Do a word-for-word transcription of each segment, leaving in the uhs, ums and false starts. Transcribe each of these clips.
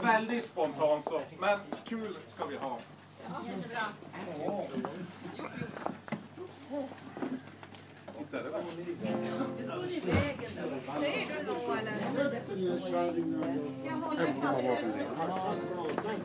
väldigt spontant så, men kul ska vi ha. Jättebra. Inte det väl? Du står i vägen då. Säger du något eller? Ska jag hålla i pappret?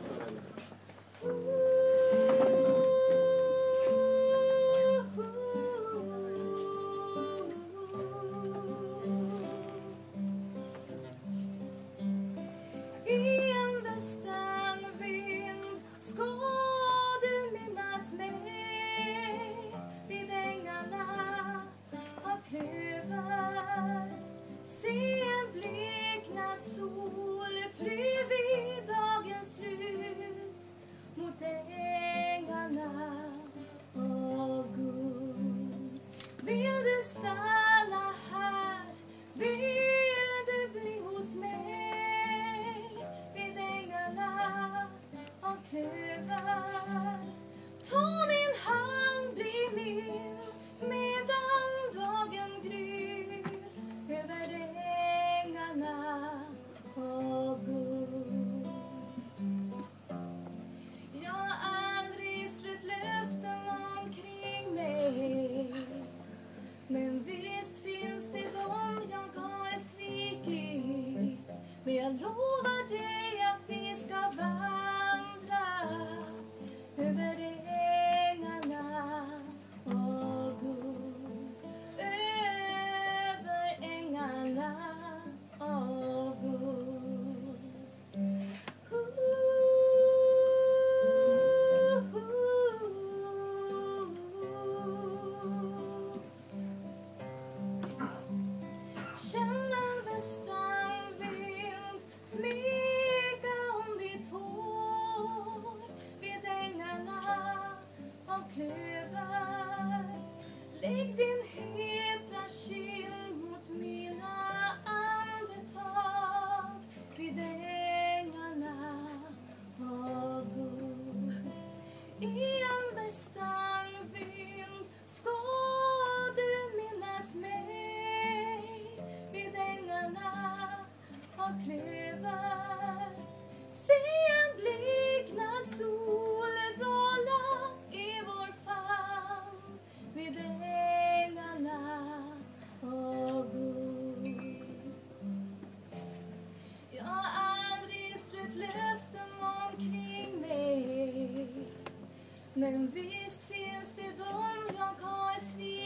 Men visst finns det de jag har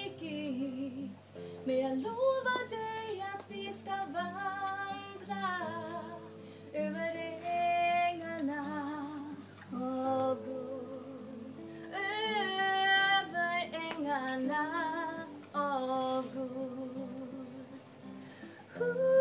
svikit. Men jag lovar dig att vi ska vandra över ängarna av guld. Över ängarna av guld.